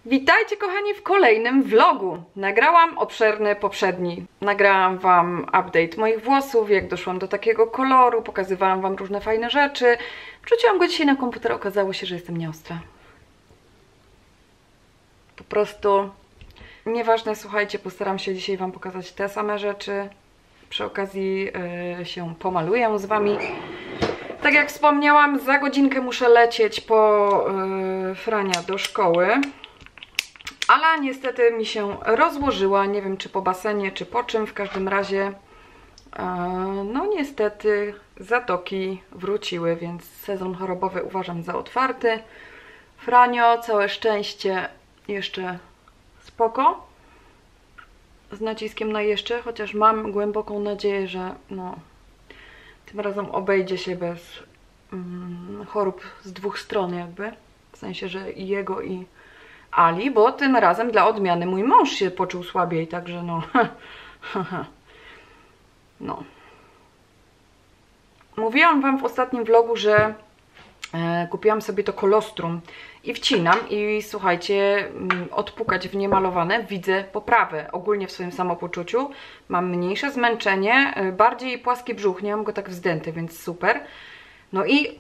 Witajcie kochani w kolejnym vlogu. Nagrałam obszerny poprzedni. Nagrałam wam update moich włosów, jak doszłam do takiego koloru, pokazywałam wam różne fajne rzeczy. Wrzuciłam go dzisiaj na komputer, okazało się, że jestem nieostra. Po prostu nieważne, słuchajcie, postaram się dzisiaj wam pokazać te same rzeczy. Przy okazji się pomaluję z wami. Tak jak wspomniałam, za godzinkę muszę lecieć po Frania do szkoły. Ale niestety mi się rozłożyła, nie wiem czy po basenie, czy po czym, w każdym razie no niestety zatoki wróciły, więc sezon chorobowy uważam za otwarty. Franio, całe szczęście, jeszcze spoko, z naciskiem na jeszcze, chociaż mam głęboką nadzieję, że no, tym razem obejdzie się bez chorób z dwóch stron jakby, w sensie, że i jego i Ali, bo tym razem dla odmiany mój mąż się poczuł słabiej, także no, no. Mówiłam wam w ostatnim vlogu, że kupiłam sobie to kolostrum i wcinam i słuchajcie, odpukać w niemalowane widzę poprawę ogólnie w swoim samopoczuciu, mam mniejsze zmęczenie, bardziej płaski brzuch, nie mam go tak wzdęty, więc super. No i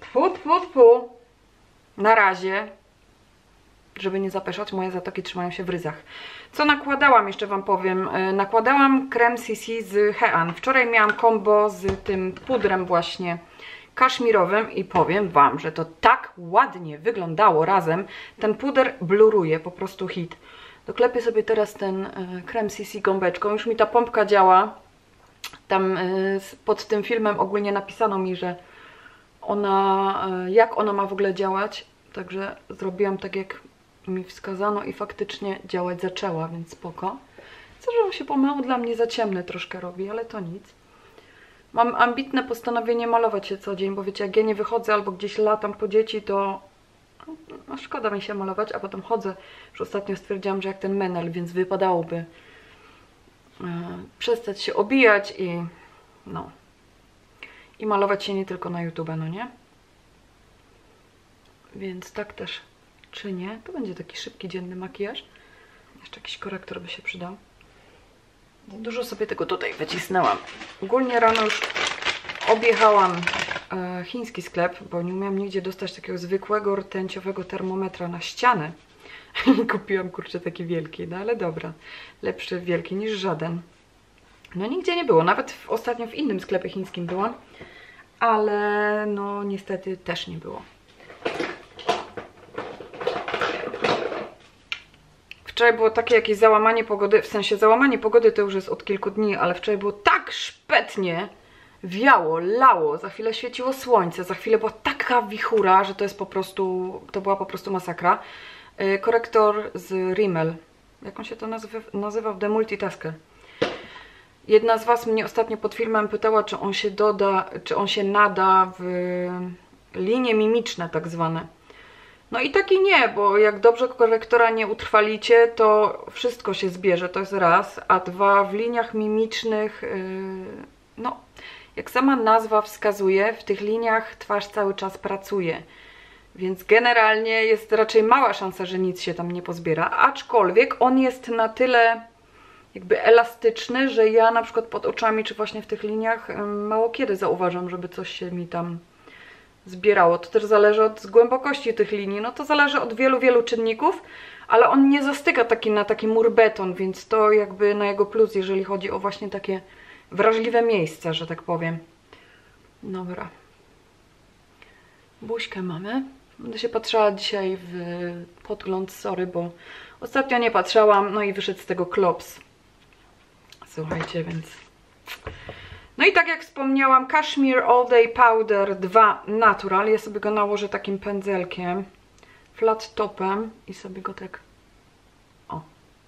na razie, żeby nie zapeszać, moje zatoki trzymają się w ryzach. Co nakładałam, jeszcze wam powiem. Nakładałam krem CC z Hean. Wczoraj miałam combo z tym pudrem właśnie kaszmirowym i powiem wam, że to tak ładnie wyglądało razem. Ten puder bluruje, po prostu hit. Doklepię sobie teraz ten krem CC gąbeczką. Już mi ta pompka działa. Tam pod tym filmem ogólnie napisano mi, że ona, jak ona ma w ogóle działać. Także zrobiłam tak, jak mi wskazano i faktycznie działać zaczęła, więc spoko. Co, że on się pomału dla mnie za ciemny troszkę robi, ale to nic. Mam ambitne postanowienie malować się co dzień, bo wiecie, jak ja nie wychodzę albo gdzieś latam po dzieci, to no, szkoda mi się malować, a potem chodzę. Już ostatnio stwierdziłam, że jak ten menel, więc wypadałoby przestać się obijać i no. I malować się nie tylko na YouTube, no nie? Więc tak też czynię. To będzie taki szybki, dzienny makijaż. Jeszcze jakiś korektor by się przydał. Dużo sobie tego tutaj wycisnęłam. Ogólnie rano już objechałam chiński sklep, bo nie umiałam nigdzie dostać takiego zwykłego rtęciowego termometra na ścianę. I kupiłam, kurczę, taki wielki. No ale dobra. Lepszy wielki niż żaden. No nigdzie nie było. Nawet ostatnio w innym sklepie chińskim byłam. Ale no niestety też nie było. Wczoraj było takie jakieś załamanie pogody, w sensie załamanie pogody to już jest od kilku dni, ale wczoraj było tak szpetnie, wiało, lało, za chwilę świeciło słońce, za chwilę była taka wichura, że to jest po prostu, to była po prostu masakra. Korektor z Rimmel, jak on się to nazywał? The Multitasker. Jedna z was mnie ostatnio pod filmem pytała, czy on się doda, czy on się nada w linie mimiczne tak zwane. No i tak i nie, bo jak dobrze korektora nie utrwalicie, to wszystko się zbierze, to jest raz, a dwa, w liniach mimicznych, no, jak sama nazwa wskazuje, w tych liniach twarz cały czas pracuje, więc generalnie jest raczej mała szansa, że nic się tam nie pozbiera, aczkolwiek on jest na tyle jakby elastyczny, że ja na przykład pod oczami, czy właśnie w tych liniach mało kiedy zauważam, żeby coś się mi tam zbierało. To też zależy od głębokości tych linii, no to zależy od wielu czynników, ale on nie zastyka na taki mur beton, więc to jakby na jego plus, jeżeli chodzi o właśnie takie wrażliwe miejsca, że tak powiem. Dobra. Buźkę mamy. Będę się patrzała dzisiaj w podgląd, sorry, bo ostatnio nie patrzałam, no i wyszedł z tego klops. Słuchajcie, więc... No i tak jak wspomniałam, Cashmere All Day Powder 2 Natural. Ja sobie go nałożę takim pędzelkiem, flat topem i sobie go tak, o,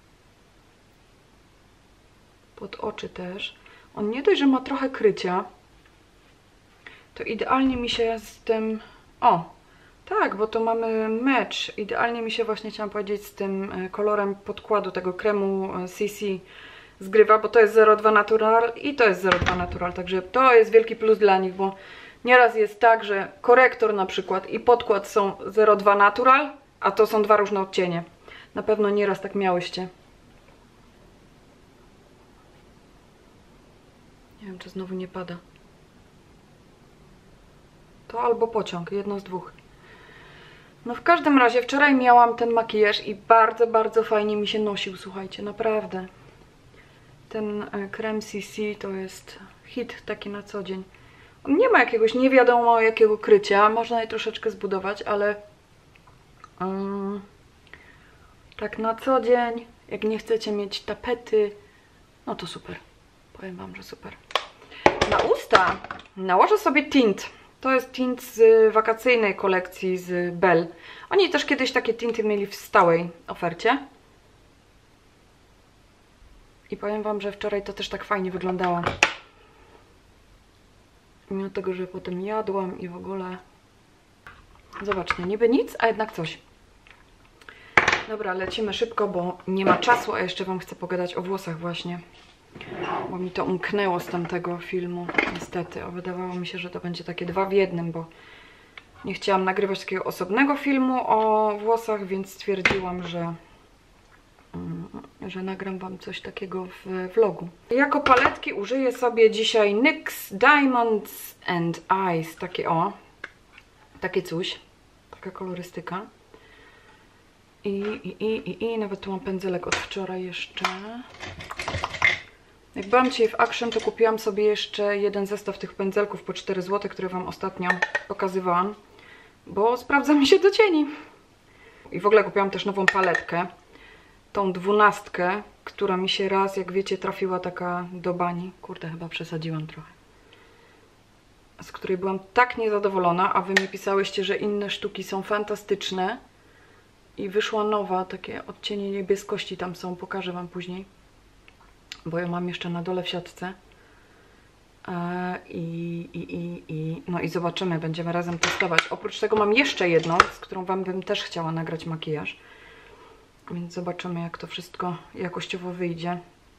pod oczy też. On nie dość, że ma trochę krycia, to idealnie mi się z tym, o, tak, bo to mamy match. Idealnie mi się właśnie, chciałam powiedzieć, z tym kolorem podkładu tego kremu CC zgrywa, bo to jest 02 Natural i to jest 02 Natural, także to jest wielki plus dla nich, bo nieraz jest tak, że korektor na przykład i podkład są 02 Natural, a to są dwa różne odcienie. Na pewno nieraz tak miałyście. Nie wiem, czy znowu nie pada. To albo pociąg, jedno z dwóch. No w każdym razie wczoraj miałam ten makijaż i bardzo, bardzo fajnie mi się nosił, słuchajcie, naprawdę. Ten krem CC to jest hit taki na co dzień. On nie ma jakiegoś nie wiadomo jakiego krycia, można je troszeczkę zbudować, ale tak na co dzień, jak nie chcecie mieć tapety, no to super. Powiem wam, że super. Na usta nałożę sobie tint. To jest tint z wakacyjnej kolekcji z Bell. Oni też kiedyś takie tinty mieli w stałej ofercie. I powiem wam, że wczoraj to też tak fajnie wyglądało. Mimo tego, że potem jadłam i w ogóle... Zobaczcie, niby nic, a jednak coś. Dobra, lecimy szybko, bo nie ma czasu, a jeszcze wam chcę pogadać o włosach właśnie. Bo mi to umknęło z tamtego filmu, niestety. A wydawało mi się, że to będzie takie 2 w 1, bo nie chciałam nagrywać takiego osobnego filmu o włosach, więc stwierdziłam, że nagram wam coś takiego w vlogu. Jako paletki użyję sobie dzisiaj NYX Diamonds and Eyes. Takie coś. Taka kolorystyka. I nawet tu mam pędzelek od wczoraj jeszcze. Jak byłam dzisiaj w Action, to kupiłam sobie jeszcze jeden zestaw tych pędzelków po 4 zł, które wam ostatnio pokazywałam, bo sprawdza mi się do cieni. I w ogóle kupiłam też nową paletkę, tą 12, która mi się raz, jak wiecie, trafiła taka do bani. Kurde, chyba przesadziłam trochę. Z której byłam tak niezadowolona, a wy mi pisałyście, że inne sztuki są fantastyczne. I wyszła nowa, takie odcienie niebieskości tam są, pokażę wam później. Bo ja mam jeszcze na dole w siatce. No i zobaczymy, będziemy razem testować. Oprócz tego mam jeszcze jedną, z którą wam bym też chciała nagrać makijaż. Więc zobaczymy, jak to wszystko jakościowo wyjdzie.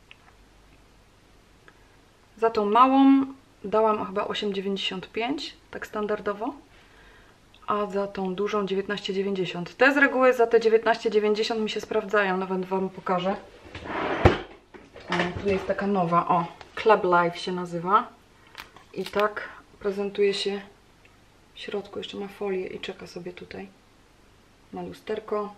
Za tą małą dałam chyba 8,95, tak standardowo. A za tą dużą 19,90. Te z reguły za te 19,90 mi się sprawdzają, nawet wam pokażę. Tu jest taka nowa, o, Club Life się nazywa. I tak prezentuje się w środku, jeszcze ma folię i czeka sobie tutaj na lusterko.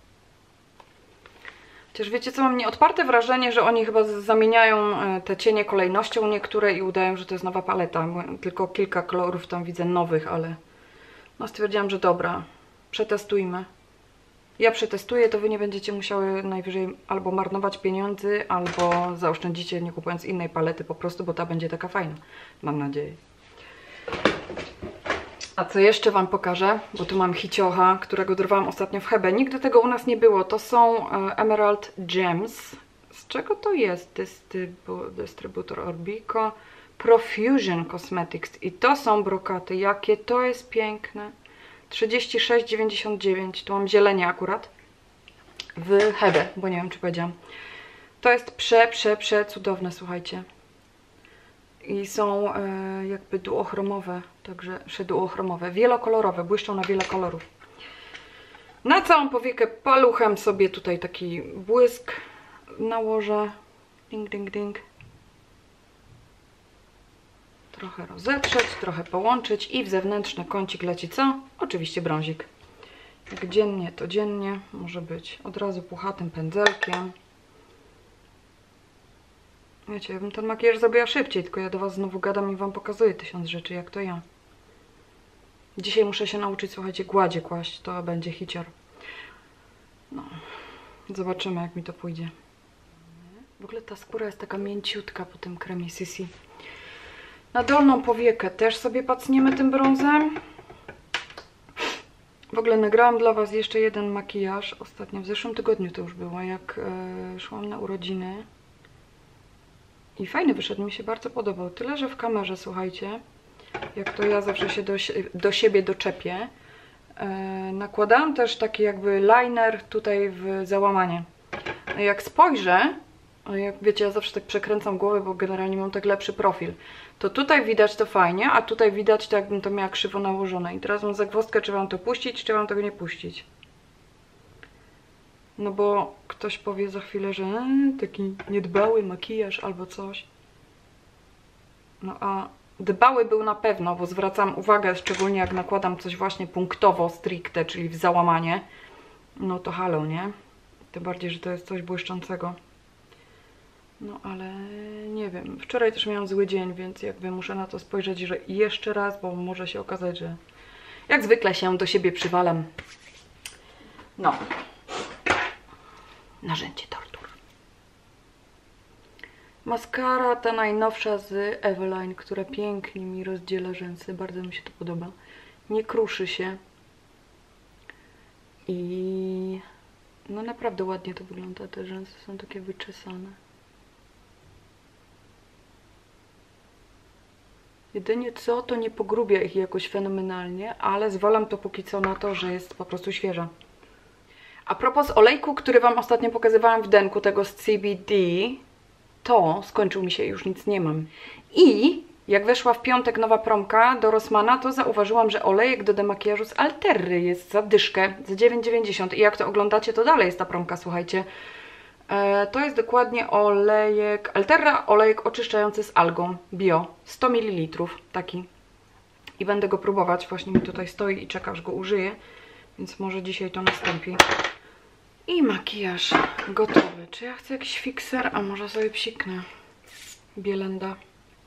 Chociaż wiecie co, mam nieodparte wrażenie, że oni chyba zamieniają te cienie kolejnością niektóre i udają, że to jest nowa paleta. Tylko kilka kolorów tam widzę nowych, ale no stwierdziłam, że dobra, przetestujmy. Ja przetestuję, to wy nie będziecie musiały najwyżej albo marnować pieniędzy, albo zaoszczędzicie nie kupując innej palety po prostu, bo ta będzie taka fajna. Mam nadzieję. A co jeszcze wam pokażę, bo tu mam hiciocha, którego dorwałam ostatnio w Hebe. Nigdy tego u nas nie było. To są Emerald Gems. Z czego to jest? Dystrybutor Orbico. Profusion Cosmetics. I to są brokaty. Jakie to jest piękne. 36,99. Tu mam zielenie akurat. W Hebe, bo nie wiem, czy powiedziałam. To jest cudowne, słuchajcie. I są jakby duochromowe, także duochromowe, wielokolorowe, błyszczą na wiele kolorów. Na całą powiekę paluchem sobie tutaj taki błysk nałożę. Ding, ding, ding. Trochę rozetrzeć, trochę połączyć i w zewnętrzny kącik leci co? Oczywiście brązik. Jak dziennie, to dziennie. Może być od razu puchatym pędzelkiem. Wiecie, ja bym ten makijaż zrobiła szybciej, tylko ja do was znowu gadam i wam pokazuję 1000 rzeczy, jak to ja. Dzisiaj muszę się nauczyć, słuchajcie, gładzie kłaść, to będzie hicior. No, zobaczymy, jak mi to pójdzie. W ogóle ta skóra jest taka mięciutka po tym kremie CC. Na dolną powiekę też sobie pacniemy tym brązem. W ogóle nagrałam dla was jeszcze jeden makijaż, ostatnio w zeszłym tygodniu to już było, jak szłam na urodziny. I fajny wyszedł, mi się bardzo podobał. Tyle, że w kamerze, słuchajcie, jak to ja zawsze się do siebie doczepię, nakładałam też taki jakby liner tutaj w załamanie. No jak spojrzę, jak wiecie, ja zawsze tak przekręcam głowę, bo generalnie mam tak lepszy profil, to tutaj widać to fajnie, a tutaj widać to, jakbym to miała krzywo nałożone. I teraz mam zagwozdkę, czy mam to puścić, czy mam tego nie puścić. No bo ktoś powie za chwilę, że taki niedbały makijaż albo coś. No a dbały był na pewno, bo zwracam uwagę, szczególnie jak nakładam coś właśnie punktowo, stricte, czyli w załamanie. No to halo, nie? Tym bardziej, że to jest coś błyszczącego. No ale nie wiem. Wczoraj też miałam zły dzień, więc jakby muszę na to spojrzeć że jeszcze raz, bo może się okazać, że jak zwykle się do siebie przywalam. No. Narzędzie tortur. Maskara ta najnowsza z Eveline, która pięknie mi rozdziela rzęsy. Bardzo mi się to podoba. Nie kruszy się. I no naprawdę ładnie to wygląda. Te rzęsy są takie wyczesane. Jedynie co, to nie pogrubia ich jakoś fenomenalnie, ale zwalam to póki co na to, że jest po prostu świeża. A propos olejku, który Wam ostatnio pokazywałam w denku, tego z CBD, to skończył mi się, już nic nie mam. I jak weszła w piątek nowa promka do Rossmana, to zauważyłam, że olejek do demakijażu z Alterry jest za dyszkę, za 9,90. I jak to oglądacie, to dalej jest ta promka, słuchajcie. To jest dokładnie olejek, Alterra olejek oczyszczający z algą bio, 100 ml, taki. I będę go próbować, właśnie mi tutaj stoi i czeka, aż go użyję, więc może dzisiaj to nastąpi. I makijaż gotowy. Czy ja chcę jakiś fikser? A może sobie psiknę Bielenda.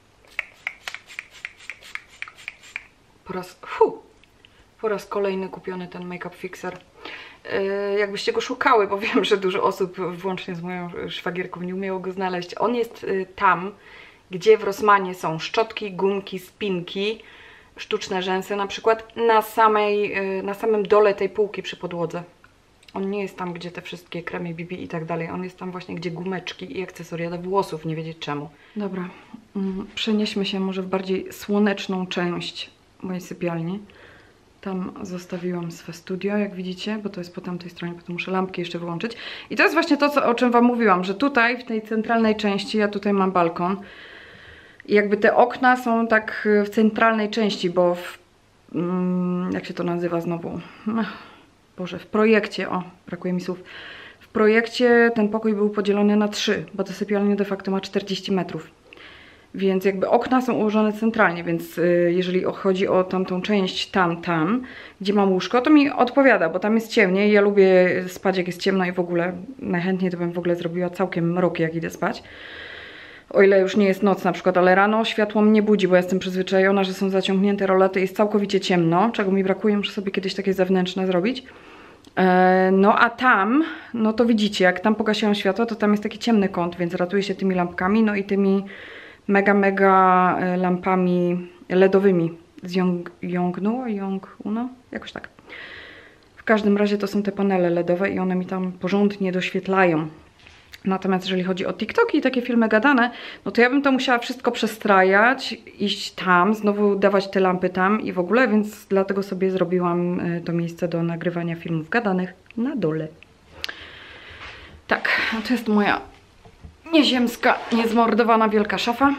Po raz kolejny kupiony ten make-up fixer. Jakbyście go szukały, bo wiem, że dużo osób, włącznie z moją szwagierką, nie umiało go znaleźć. On jest tam, gdzie w Rossmanie są szczotki, gumki, spinki, sztuczne rzęsy, na przykład na samym dole tej półki przy podłodze. On nie jest tam, gdzie te wszystkie kremy BB i tak dalej. On jest tam właśnie, gdzie gumeczki i akcesoria do włosów, nie wiedzieć czemu. Dobra, przenieśmy się może w bardziej słoneczną część mojej sypialni. Tam zostawiłam swe studio, jak widzicie, bo to jest po tamtej stronie, potem muszę lampki jeszcze wyłączyć. I to jest właśnie to, o czym Wam mówiłam, że tutaj, w tej centralnej części, ja tutaj mam balkon. I jakby te okna są tak w centralnej części, bo jak się to nazywa znowu? Boże, w projekcie, brakuje mi słów. W projekcie ten pokój był podzielony na 3, bo ta sypialnia de facto ma 40 metrów. Więc jakby okna są ułożone centralnie, więc jeżeli chodzi o tamtą część tam, gdzie mam łóżko, to mi odpowiada, bo tam jest ciemniej. Ja lubię spać, jak jest ciemno i w ogóle najchętniej to bym w ogóle zrobiła całkiem mrok, jak idę spać. O ile już nie jest noc na przykład, ale rano światło mnie budzi, bo ja jestem przyzwyczajona, że są zaciągnięte rolety, jest całkowicie ciemno, czego mi brakuje, muszę sobie kiedyś takie zewnętrzne zrobić. No a tam, no to widzicie, jak tam pogasiłam światło, to tam jest taki ciemny kąt, więc ratuję się tymi lampkami, no i tymi mega lampami LEDowymi z Yongnuo, jakoś tak. W każdym razie to są te panele LEDowe i one mi tam porządnie doświetlają. Natomiast jeżeli chodzi o TikToki i takie filmy gadane, no to ja bym to musiała wszystko przestrajać, iść tam, znowu dawać te lampy tam i w ogóle, więc dlatego sobie zrobiłam to miejsce do nagrywania filmów gadanych na dole. Tak, to jest moja nieziemska, niezmordowana wielka szafa.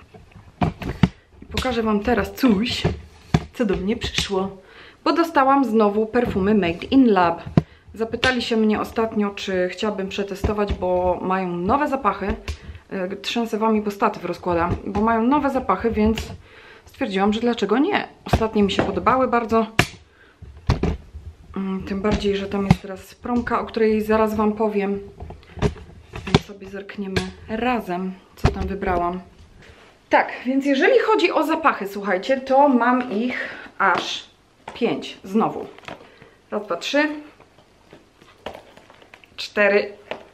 I pokażę Wam teraz coś, co do mnie przyszło. Bo dostałam znowu perfumy Made in Lab. Zapytali się mnie ostatnio, czy chciałabym przetestować, bo mają nowe zapachy. Trzęsę Wami, bo statyw rozkładam. Bo mają nowe zapachy, więc stwierdziłam, że dlaczego nie. Ostatnie mi się podobały bardzo. Tym bardziej, że tam jest teraz promka, o której zaraz Wam powiem. Więc sobie zerkniemy razem, co tam wybrałam. Tak, więc jeżeli chodzi o zapachy, słuchajcie, to mam ich aż 5 znowu. Raz, dwa, 3, 4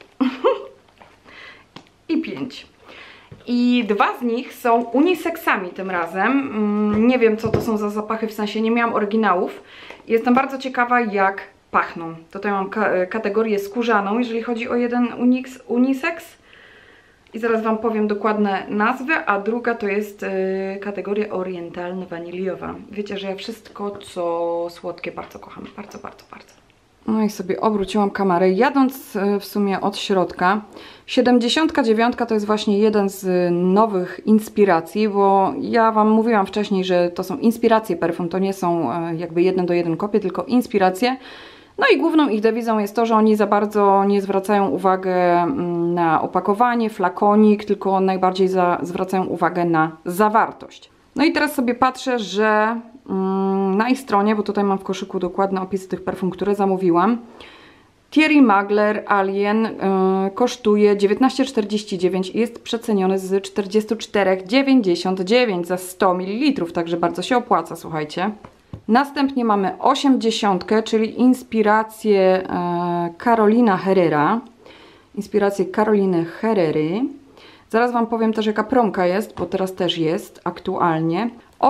i 5. I 2 z nich są uniseksami tym razem. Nie wiem, co to są za zapachy, w sensie nie miałam oryginałów. Jestem bardzo ciekawa, jak pachną. Tutaj mam kategorię skórzaną, jeżeli chodzi o jeden uniseks. I zaraz Wam powiem dokładne nazwy, a druga to jest kategoria orientalno-waniliowa. Wiecie, że ja wszystko, co słodkie, bardzo kocham. Bardzo. No i sobie obróciłam kamerę, jadąc w sumie od środka. 79 to jest właśnie jeden z nowych inspiracji, bo ja Wam mówiłam wcześniej, że to są inspiracje perfum, to nie są jakby 1 do 1 kopie, tylko inspiracje. No i główną ich dewizą jest to, że oni za bardzo nie zwracają uwagi na opakowanie, flakonik, tylko najbardziej zwracają uwagę na zawartość. No i teraz sobie patrzę, że na ich stronie, bo tutaj mam w koszyku dokładny opis tych perfum, które zamówiłam, Thierry Mugler Alien kosztuje 19,49 i jest przeceniony z 44,99 za 100 ml, także bardzo się opłaca, słuchajcie. Następnie mamy 80, czyli inspirację Carolina Herrera. Inspirację Caroliny Herrery. Zaraz Wam powiem też, jaka promka jest, bo teraz też jest aktualnie.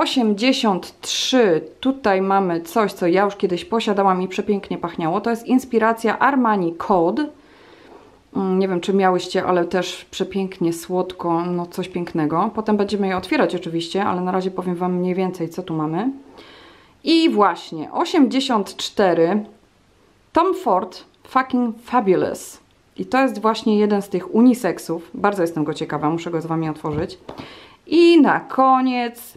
83, tutaj mamy coś, co ja już kiedyś posiadałam i przepięknie pachniało. To jest inspiracja Armani Code. Nie wiem, czy miałyście, ale też przepięknie, słodko, no coś pięknego. Potem będziemy je otwierać oczywiście, ale na razie powiem Wam mniej więcej, co tu mamy. I właśnie, 84, Tom Ford Fucking Fabulous. I to jest właśnie jeden z tych unisexów. Bardzo jestem go ciekawa, muszę go z Wami otworzyć. I na koniec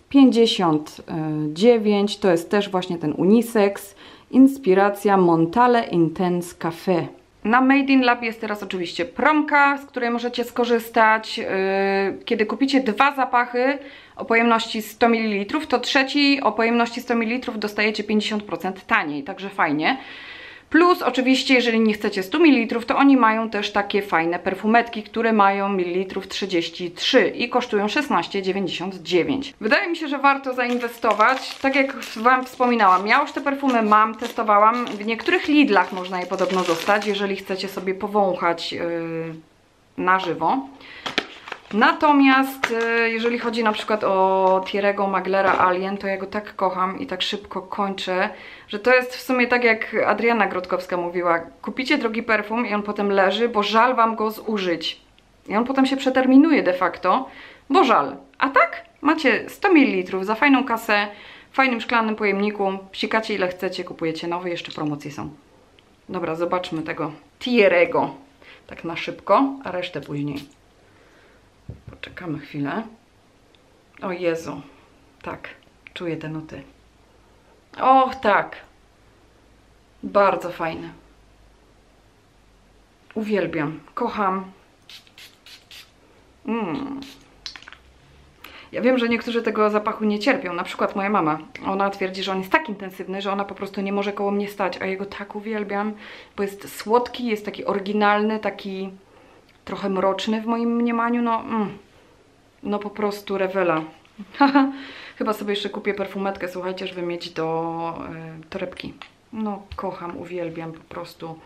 59, to jest też właśnie ten unisex, inspiracja Montale Intense Café. Na Made in Lab jest teraz oczywiście promka, z której możecie skorzystać. Kiedy kupicie 2 zapachy o pojemności 100 ml, to trzeci o pojemności 100 ml dostajecie 50% taniej, także fajnie. Plus oczywiście, jeżeli nie chcecie 100 ml, to oni mają też takie fajne perfumetki, które mają mililitrów 33 i kosztują 16,99. Wydaje mi się, że warto zainwestować. Tak jak Wam wspominałam, ja już te perfumy mam, testowałam. W niektórych Lidlach można je podobno dostać, jeżeli chcecie sobie powąchać na żywo. Natomiast jeżeli chodzi na przykład o Thierry'ego Muglera Alien, to ja go tak kocham i tak szybko kończę, że to jest w sumie tak jak Adriana Grotkowska mówiła, kupicie drogi perfum i on potem leży, bo żal Wam go zużyć. I on potem się przeterminuje de facto, bo żal. A tak macie 100 ml za fajną kasę, w fajnym szklanym pojemniku, psikacie ile chcecie, kupujecie nowy, jeszcze promocje są. Dobra, zobaczmy tego Thierry'ego tak na szybko, a resztę później. Poczekamy chwilę. O Jezu. Tak, czuję te nuty. Och, tak. Bardzo fajne. Uwielbiam. Kocham. Ja wiem, że niektórzy tego zapachu nie cierpią. Na przykład moja mama. Ona twierdzi, że on jest tak intensywny, że ona po prostu nie może koło mnie stać. A jego tak uwielbiam, bo jest słodki, jest taki oryginalny, taki trochę mroczny w moim mniemaniu. No po prostu rewela. Chyba sobie jeszcze kupię perfumetkę, słuchajcie, żeby mieć do torebki. No kocham, uwielbiam po prostu.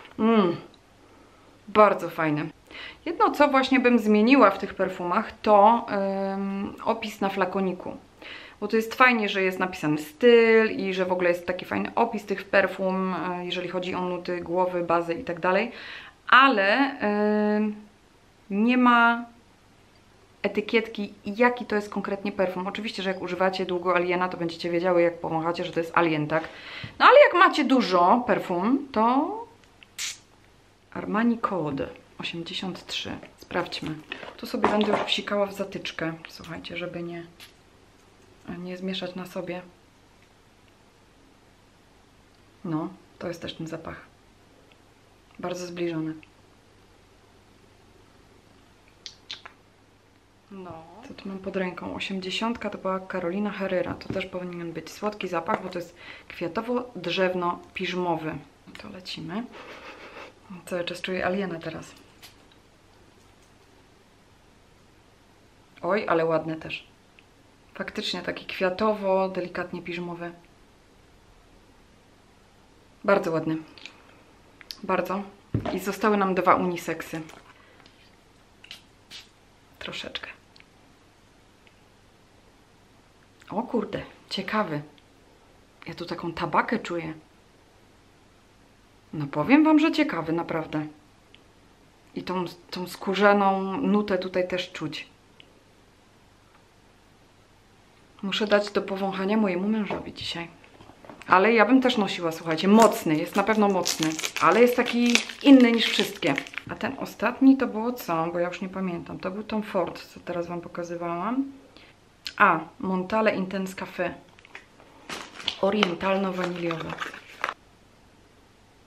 Bardzo fajne. Jedno, co właśnie bym zmieniła w tych perfumach, to opis na flakoniku. Bo to jest fajnie, że jest napisany styl i że w ogóle jest taki fajny opis tych perfum, jeżeli chodzi o nuty, głowy, bazy i tak dalej. Ale nie ma etykietki, jaki to jest konkretnie perfum. Oczywiście, że jak używacie długo Aliena, to będziecie wiedziały, jak powąchacie, że to jest Alien, tak? No ale jak macie dużo perfum, to Armani Code 83. Sprawdźmy. Tu sobie będę już psikała w zatyczkę, słuchajcie, żeby nie zmieszać na sobie. No, to jest też ten zapach. Bardzo zbliżony. No. Co tu mam pod ręką? 80 to była Carolina Herrera. To też powinien być słodki zapach, bo to jest kwiatowo-drzewno-piżmowy. To lecimy. Cały czas czuję Aliena teraz. Oj, ale ładny też. Faktycznie taki kwiatowo, delikatnie piżmowy. Bardzo ładny. Bardzo. I zostały nam 2 uniseksy. Troszeczkę. O kurde, ciekawy. Ja tu taką tabakę czuję. No powiem Wam, że ciekawy, naprawdę. I tą skórzaną nutę tutaj też czuć. Muszę dać do powąchania mojemu mężowi dzisiaj. Ale ja bym też nosiła, słuchajcie, mocny, jest na pewno mocny. Ale jest taki inny niż wszystkie. A ten ostatni to było co? Bo ja już nie pamiętam. To był Tom Ford, co teraz Wam pokazywałam. A, Montale Intense Café. Orientalno-waniliowe.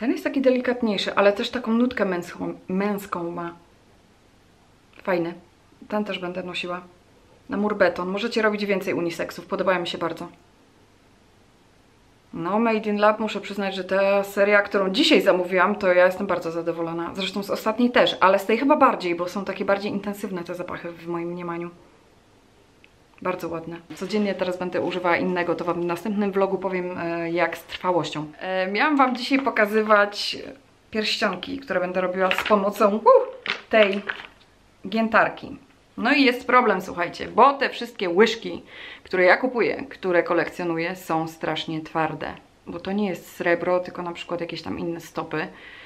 Ten jest taki delikatniejszy, ale też taką nutkę męską ma. Fajny. Ten też będę nosiła. Na mur beton. Możecie robić więcej uniseksów. Podobają mi się bardzo. No, Made in Lab, muszę przyznać, że ta seria, którą dzisiaj zamówiłam, to ja jestem bardzo zadowolona. Zresztą z ostatniej też, ale z tej chyba bardziej, bo są takie bardziej intensywne te zapachy w moim mniemaniu. Bardzo ładne. Codziennie teraz będę używała innego, to Wam w następnym vlogu powiem jak z trwałością. Miałam Wam dzisiaj pokazywać pierścionki, które będę robiła z pomocą tej giętarki. No i jest problem, słuchajcie, bo te wszystkie łyżki, które ja kupuję, które kolekcjonuję, są strasznie twarde. Bo to nie jest srebro, tylko na przykład jakieś tam inne stopy.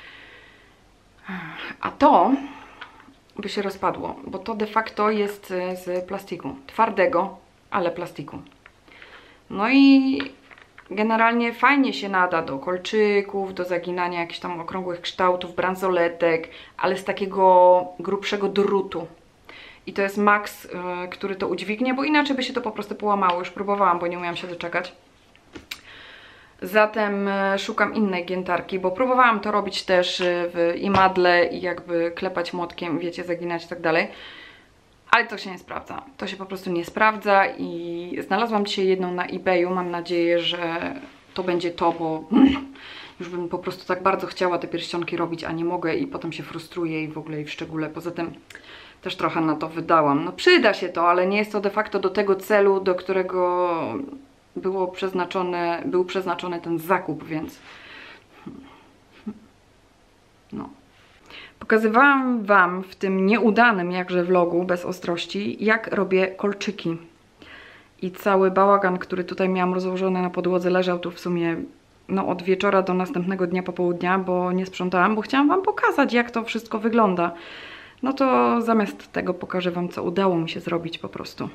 A to by się rozpadło, bo to de facto jest z plastiku. Twardego, ale plastiku. No i generalnie fajnie się nada do kolczyków, do zaginania jakichś tam okrągłych kształtów, bransoletek, ale z takiego grubszego drutu. I to jest Max, który to udźwignie, bo inaczej by się to po prostu połamało. Już próbowałam, bo nie umiałam się doczekać. Zatem szukam innej giętarki, bo próbowałam to robić też w imadle i jakby klepać młotkiem, wiecie, zaginać i tak dalej. Ale to się nie sprawdza. To się po prostu nie sprawdza i znalazłam dzisiaj jedną na eBayu. Mam nadzieję, że to będzie to, bo już bym po prostu tak bardzo chciała te pierścionki robić, a nie mogę i potem się frustruję i w ogóle i w szczególe. Poza tym też trochę na to wydałam. No przyda się to, ale nie jest to de facto do tego celu, do którego był przeznaczony ten zakup, więc no. Pokazywałam Wam w tym nieudanym jakże vlogu, bez ostrości, jak robię kolczyki. I cały bałagan, który tutaj miałam rozłożony na podłodze, leżał tu w sumie no, od wieczora do następnego dnia popołudnia, bo nie sprzątałam, bo chciałam Wam pokazać, jak to wszystko wygląda. No to zamiast tego pokażę Wam, co udało mi się zrobić po prostu.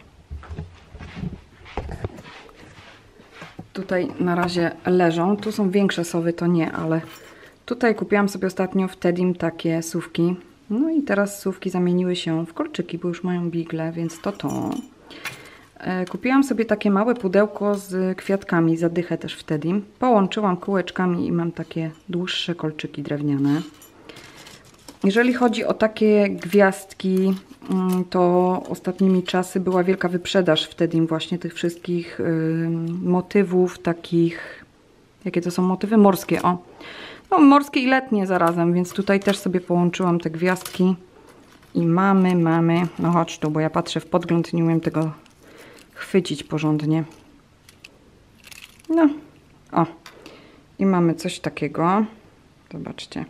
Tutaj na razie leżą. Tu są większe sowy, to nie, ale tutaj kupiłam sobie ostatnio w Tedim takie sówki. No i teraz sówki zamieniły się w kolczyki, bo już mają bigle, więc to. Kupiłam sobie takie małe pudełko z kwiatkami, zadychę też w Tedim. Połączyłam kółeczkami i mam takie dłuższe kolczyki drewniane. Jeżeli chodzi o takie gwiazdki, to ostatnimi czasy była wielka wyprzedaż w Tedim właśnie tych wszystkich motywów takich, jakie to są motywy? Morskie, o. No, morskie i letnie zarazem, więc tutaj też sobie połączyłam te gwiazdki i mamy, no chodź tu, bo ja patrzę w podgląd i nie umiem tego chwycić porządnie. No, o. I mamy coś takiego. Zobaczcie.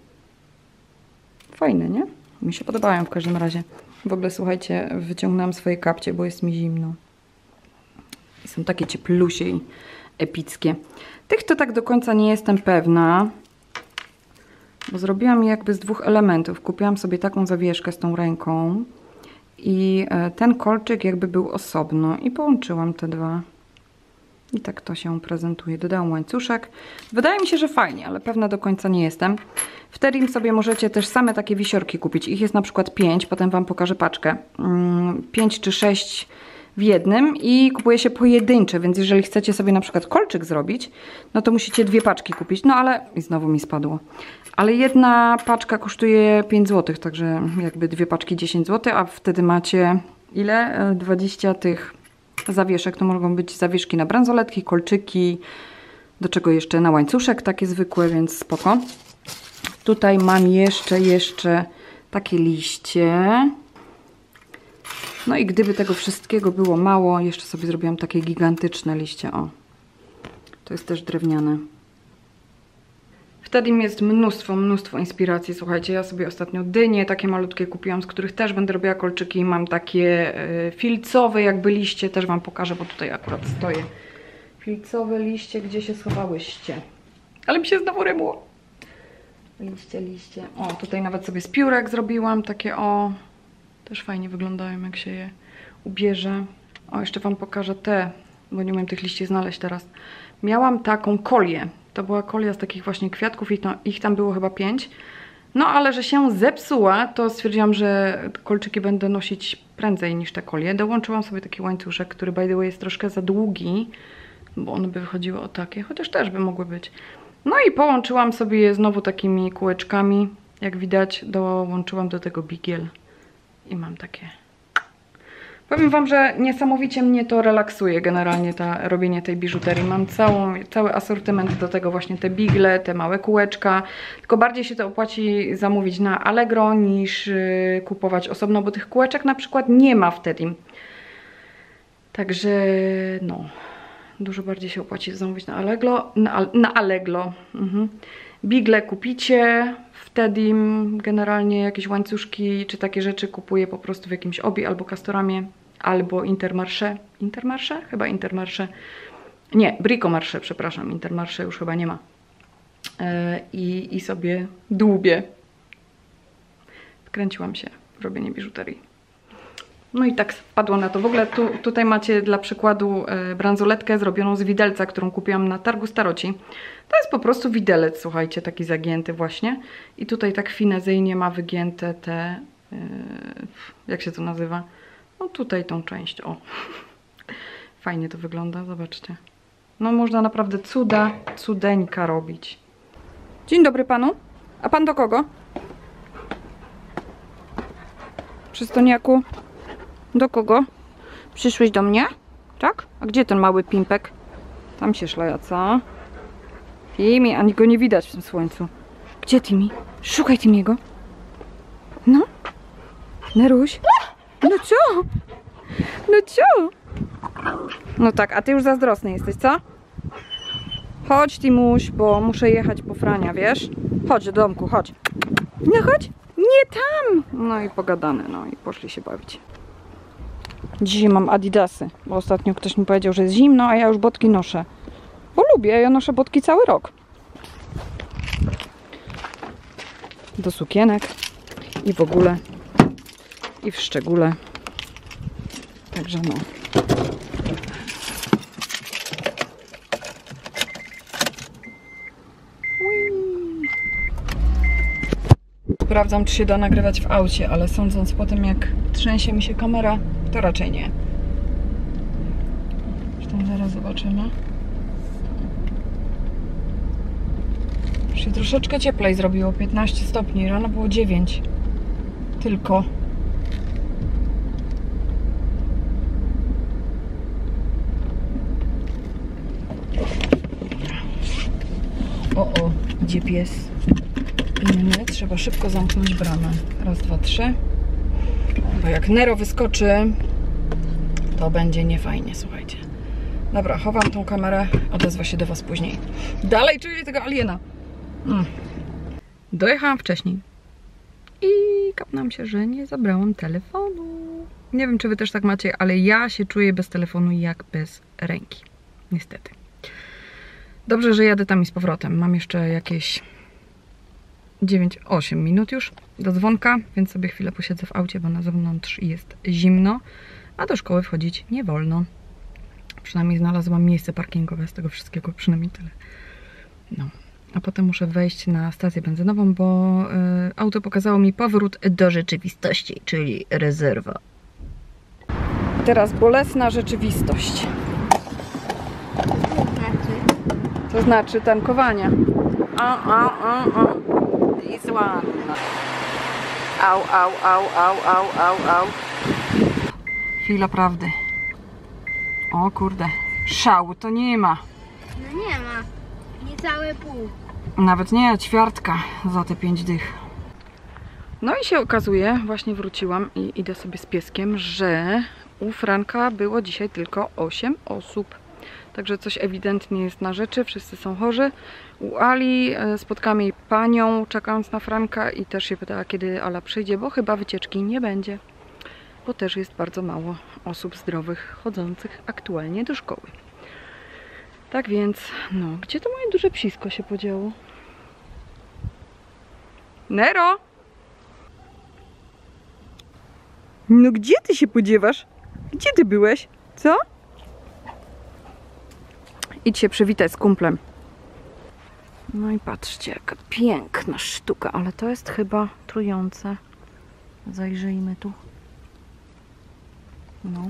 Fajne, nie? Mi się podobają w każdym razie. W ogóle, słuchajcie, wyciągnęłam swoje kapcie, bo jest mi zimno. I są takie cieplusie i epickie. Tych to tak do końca nie jestem pewna, bo zrobiłam je jakby z dwóch elementów. Kupiłam sobie taką zawieszkę z tą ręką i ten kolczyk jakby był osobno i połączyłam te dwa. I tak to się prezentuje. Dodałam łańcuszek. Wydaje mi się, że fajnie, ale pewna do końca nie jestem. W Tedim sobie możecie też same takie wisiorki kupić. Ich jest na przykład 5, potem Wam pokażę paczkę. 5 czy 6 w jednym i kupuje się pojedyncze, więc jeżeli chcecie sobie na przykład kolczyk zrobić, no to musicie 2 paczki kupić. No ale i znowu mi spadło. Ale jedna paczka kosztuje 5 zł, także jakby 2 paczki 10 zł, a wtedy macie ile? 20 tych zawieszek. To mogą być zawieszki na bransoletki, kolczyki, do czego jeszcze na łańcuszek takie zwykłe, więc spoko. Tutaj mam jeszcze takie liście. No i gdyby tego wszystkiego było mało, jeszcze sobie zrobiłam takie gigantyczne liście. O, to jest też drewniane. Wtedy jest mnóstwo inspiracji. Słuchajcie, ja sobie ostatnio dynie takie malutkie kupiłam, z których też będę robiła kolczyki. Mam takie filcowe jakby liście, też Wam pokażę, bo tutaj akurat stoję. Filcowe liście, gdzie się schowałyście. Ale mi się znowu rymło. Liście. O, tutaj nawet sobie z piórek zrobiłam, takie o. Też fajnie wyglądają, jak się je ubierze. O, jeszcze Wam pokażę te, bo nie umiem tych liści znaleźć teraz. Miałam taką kolię. To była kolia z takich właśnie kwiatków i ich tam było chyba 5. No, ale że się zepsuła, to stwierdziłam, że kolczyki będę nosić prędzej niż te kolie. Dołączyłam sobie taki łańcuszek, który by the way jest troszkę za długi, bo one by wychodziły o takie, chociaż też by mogły być. No i połączyłam sobie je znowu takimi kółeczkami. Jak widać, dołączyłam do tego bigiel. I mam takie... Powiem wam, że niesamowicie mnie to relaksuje generalnie robienie tej biżuterii. Mam cały asortyment do tego, właśnie te bigle, te małe kółeczka. Tylko bardziej się to opłaci zamówić na Allegro niż kupować osobno, bo tych kółeczek na przykład nie ma wtedy. Także no, dużo bardziej się opłaci zamówić na Allegro. Na Allegro. Bigle kupicie, wtedy generalnie jakieś łańcuszki czy takie rzeczy kupuję po prostu w jakimś Obi albo Castoramie, albo Intermarché. Intermarché? Chyba Intermarché. Nie, Bricomarché, przepraszam, Intermarché już chyba nie ma. I sobie dłubię. Wkręciłam się w robienie biżuterii. No i tak wpadło na to. W ogóle tutaj macie dla przykładu bransoletkę zrobioną z widelca, którą kupiłam na targu Staroci. To jest po prostu widelec, słuchajcie, taki zagięty właśnie. I tutaj tak finezyjnie ma wygięte te... jak się to nazywa? No tutaj tą część, o. Fajnie to wygląda, zobaczcie. No można naprawdę cudeńka robić. Dzień dobry panu. A pan do kogo? Przystojniaku. Do kogo? Przyszłeś do mnie? Tak? A gdzie ten mały pimpek? Tam się szlajaca. Timi, ani go nie widać w tym słońcu. Gdzie Timi? Szukaj Timiego. No? Neruś? No co? No co? No tak, a ty już zazdrosny jesteś, co? Chodź Timuś, bo muszę jechać po Frania, wiesz? Chodź do domku, chodź. No chodź. Nie tam! No i pogadane, no i poszli się bawić. Dzisiaj mam adidasy, bo ostatnio ktoś mi powiedział, że jest zimno, a ja już botki noszę. Bo lubię, ja noszę botki cały rok. Do sukienek i w ogóle, i w szczególe. Także no. Sprawdzam, czy się da nagrywać w aucie, ale sądząc po tym, jak trzęsie mi się kamera, to raczej nie. Zresztą zaraz zobaczymy. Już się troszeczkę cieplej zrobiło, 15 stopni, rano było 9. Tylko. O, idzie pies inny. Trzeba szybko zamknąć bramę. Raz, dwa, trzy. Bo jak Nero wyskoczy, to będzie niefajnie, słuchajcie. Dobra, chowam tą kamerę, odezwa się do was później. Dalej czuję tego aliena. Dojechałam wcześniej i kapnęłam się, że nie zabrałam telefonu. Nie wiem, czy wy też tak macie, ale ja się czuję bez telefonu jak bez ręki. Niestety. Dobrze, że jadę tam i z powrotem. Mam jeszcze jakieś 9-8 minut już do dzwonka, więc sobie chwilę posiedzę w aucie, bo na zewnątrz jest zimno, a do szkoły wchodzić nie wolno. Przynajmniej znalazłam miejsce parkingowe z tego wszystkiego, przynajmniej tyle. No. A potem muszę wejść na stację benzynową, bo auto pokazało mi powrót do rzeczywistości, czyli rezerwa. Teraz bolesna rzeczywistość. To znaczy tankowania. This one. Au, au, au, au, au, au, au. Chwila prawdy. O kurde, szału to nie ma. No nie ma. Niecałe pół. Nawet nie, ćwiartka za te 5 dych. No i się okazuje, właśnie wróciłam i idę sobie z pieskiem, że u Franka było dzisiaj tylko 8 osób. Także coś ewidentnie jest na rzeczy, wszyscy są chorzy. U Ali spotkamy jej panią, czekając na Franka i też się pytała, kiedy Ala przyjdzie, bo chyba wycieczki nie będzie. Bo też jest bardzo mało osób zdrowych, chodzących aktualnie do szkoły. Tak więc, no, gdzie to moje duże psisko się podziało? Nero! No gdzie ty się podziewasz? Gdzie ty byłeś? Co? Idź się przywitać z kumplem. No i patrzcie, jaka piękna sztuka, ale to jest chyba trujące. Zajrzyjmy tu. No.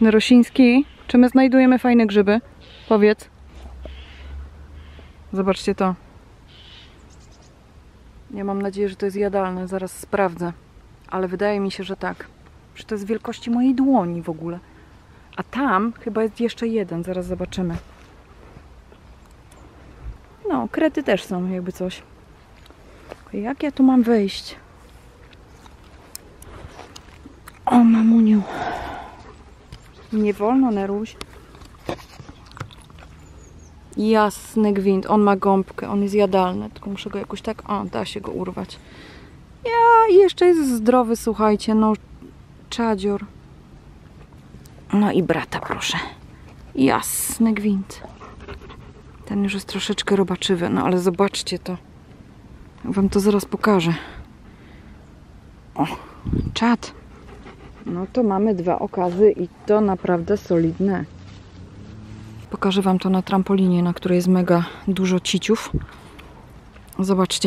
Nerosiński, czy my znajdujemy fajne grzyby? Powiedz. Zobaczcie to. Ja mam nadzieję, że to jest jadalne. Zaraz sprawdzę. Ale wydaje mi się, że tak. Że to jest wielkości mojej dłoni w ogóle. A tam chyba jest jeszcze jeden. Zaraz zobaczymy. No, krety też są, jakby coś. Jak ja tu mam wejść? O, mamuniu. Nie wolno, Neruś. Jasny gwint. On ma gąbkę. On jest jadalny. Tylko muszę go jakoś tak... O, da się go urwać. Ja, jeszcze jest zdrowy, słuchajcie. No, czadzior. No i brata, proszę. Jasny gwint. Ten już jest troszeczkę robaczywy. No, ale zobaczcie to. Wam to zaraz pokażę. O, czad. No to mamy 2 okazy i to naprawdę solidne. Pokażę wam to na trampolinie, na której jest mega dużo ciciów. Zobaczcie.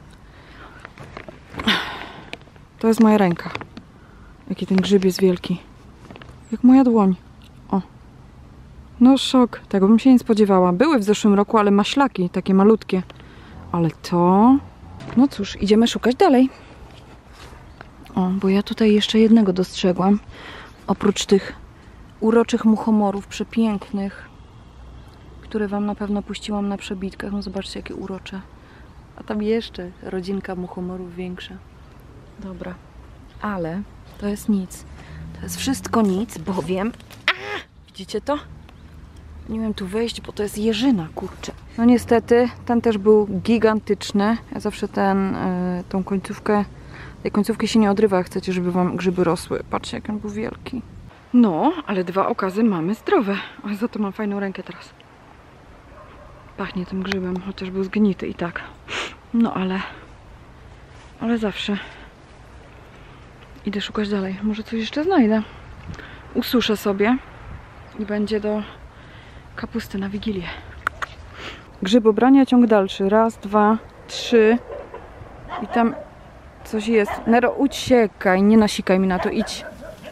To jest moja ręka. Jaki ten grzyb jest wielki. Jak moja dłoń. O. No szok. Tego bym się nie spodziewała. Były w zeszłym roku, ale maślaki, takie malutkie. Ale to... No cóż, idziemy szukać dalej. O, bo ja tutaj jeszcze jednego dostrzegłam. Oprócz tych uroczych muchomorów, przepięknych, które wam na pewno puściłam na przebitkach. No zobaczcie, jakie urocze. A tam jeszcze rodzinka muchomorów większa. Dobra. Ale to jest nic. To jest wszystko nic, bowiem... Widzicie to? Nie wiem tu wejść, bo to jest jeżyna, kurczę. No niestety, ten też był gigantyczny. Ja zawsze tą końcówkę... Tej końcówki się nie odrywa, jak chcecie, żeby wam grzyby rosły. Patrzcie, jak on był wielki. No, ale 2 okazy mamy zdrowe. A za to mam fajną rękę teraz. Pachnie tym grzybem, chociaż był zgnity i tak. No, ale zawsze idę szukać dalej. Może coś jeszcze znajdę. Ususzę sobie i będzie do kapusty na Wigilię. Grzybobrania, ciąg dalszy. 1, 2, 3 i tam... Coś jest. Nero, uciekaj, nie nasikaj mi na to, idź.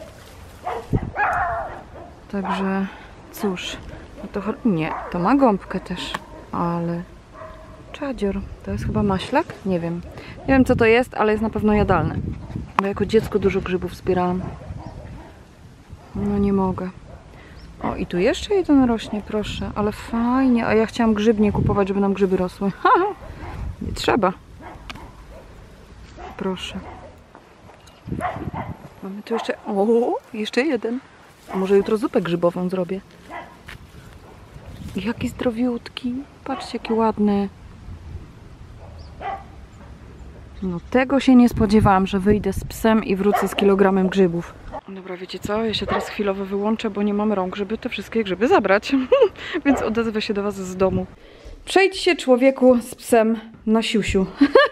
Także, cóż. No to, nie, to ma gąbkę też, ale... Czadzior. To jest chyba maślak? Nie wiem. Nie wiem, co to jest, ale jest na pewno jadalne. Bo jako dziecko dużo grzybów zbierałam. No nie mogę. O, i tu jeszcze jeden rośnie, proszę. Ale fajnie. A ja chciałam grzybnie kupować, żeby nam grzyby rosły. Haha. Nie trzeba. Proszę. Mamy tu jeszcze... O, jeszcze jeden. A może jutro zupę grzybową zrobię. Jaki zdrowiutki. Patrzcie, jaki ładny. No tego się nie spodziewałam, że wyjdę z psem i wrócę z kilogramem grzybów. Dobra, wiecie co? Ja się teraz chwilowo wyłączę, bo nie mam rąk, żeby te wszystkie grzyby zabrać. Więc odezwę się do was z domu. Przejdź się, człowieku, z psem na siusiu.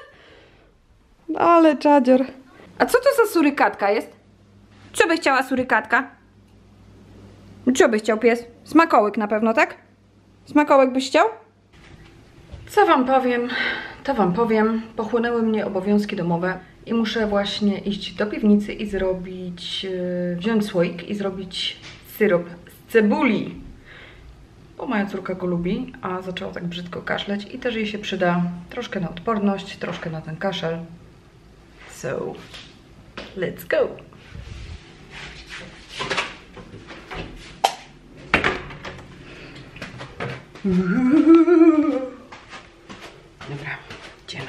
Ale czadzior. A co to za surykatka jest? Co by chciała surykatka? Co by chciał pies? Smakołyk na pewno, tak? Smakołyk byś chciał? Co wam powiem? To wam powiem. Pochłonęły mnie obowiązki domowe i muszę właśnie iść do piwnicy i zrobić... wziąć słoik i zrobić syrop z cebuli. Bo moja córka go lubi, a zaczęła tak brzydko kaszleć i też jej się przyda troszkę na odporność, troszkę na ten kaszel. So, let's go! Dobra, idziemy.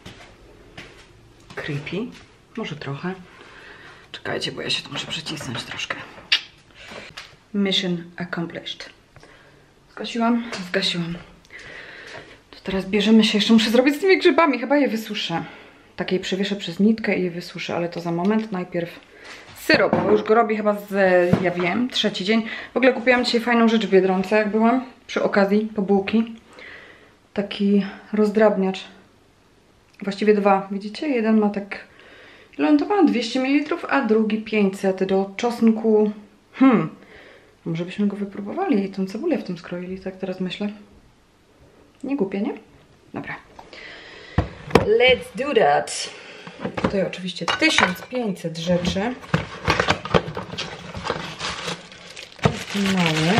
Creepy, może trochę. Czekajcie, bo ja się tu muszę przycisnąć troszkę. Mission accomplished. Zgasiłam? Zgasiłam. To teraz bierzemy się, jeszcze muszę zrobić z tymi grzybami, chyba je wysuszę. Tak je przewieszę przez nitkę i je wysuszę, ale to za moment. Najpierw syrop, bo już go robię chyba ja wiem, 3. dzień. W ogóle kupiłam dzisiaj fajną rzecz w Biedronce, jak byłam, przy okazji, po bułki. Taki rozdrabniacz. Właściwie 2, widzicie? Jeden ma tak, ile on to ma? 200 ml, a drugi 500 do czosnku. Może byśmy go wypróbowali i tą cebulę w tym skroili, tak teraz myślę. Nie głupie, nie? Dobra. Let's do that. Tutaj oczywiście 1500 rzeczy. mały.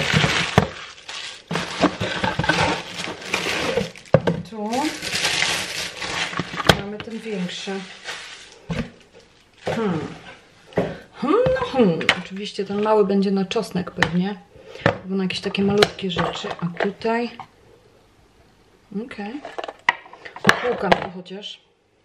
Tu mamy ten większy. Oczywiście ten mały będzie na czosnek pewnie, albo na jakieś takie malutkie rzeczy, a tutaj okej. Płukam to chociaż.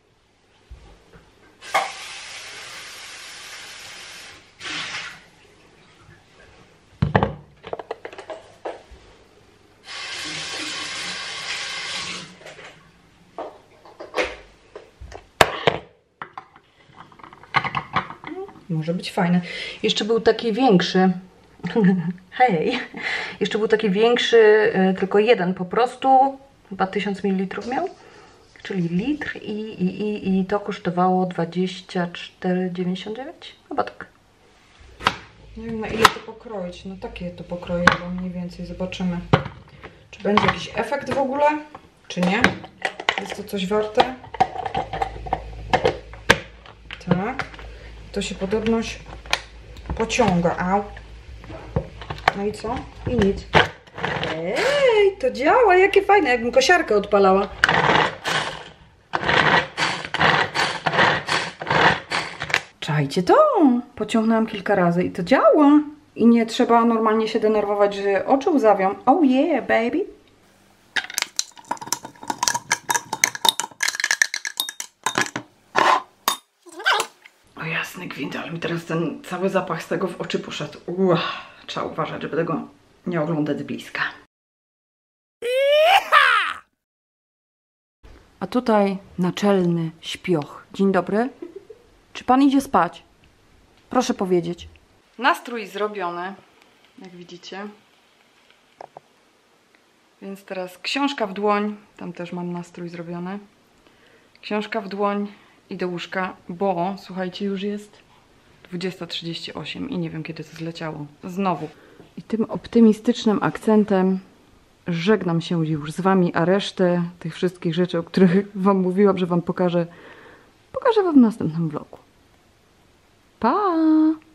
Może być fajny. Jeszcze był taki większy. Hej. Jeszcze był taki większy, tylko jeden po prostu. Chyba 1000 ml miał. Czyli litr i to kosztowało 24,99. Chyba tak. Nie wiem, na ile to pokroić. No takie to pokroję chyba mniej więcej. Zobaczymy. Czy będzie jakiś efekt w ogóle? Czy nie? Jest to coś warte? Tak. To się podobność pociąga. Au. No i co? I nic. Ej, to działa. Jakie fajne. Jakbym kosiarkę odpalała. Czajcie to. Pociągnęłam kilka razy i to działa. I nie trzeba normalnie się denerwować, że oczy łzawią. Oh yeah, baby. O jasny gwint, ale mi teraz ten cały zapach z tego w oczy poszedł. Trzeba uważać, żeby tego nie oglądać z bliska. A tutaj naczelny śpioch. Dzień dobry. Czy pan idzie spać? Proszę powiedzieć. Nastrój zrobiony, jak widzicie. Więc teraz książka w dłoń. Tam też mam nastrój zrobiony. Książka w dłoń i do łóżka, bo słuchajcie, już jest 20:38 i nie wiem, kiedy to zleciało. Znowu. I tym optymistycznym akcentem żegnam się już z wami, a resztę tych wszystkich rzeczy, o których wam mówiłam, że wam pokażę wam w następnym vlogu. Pa!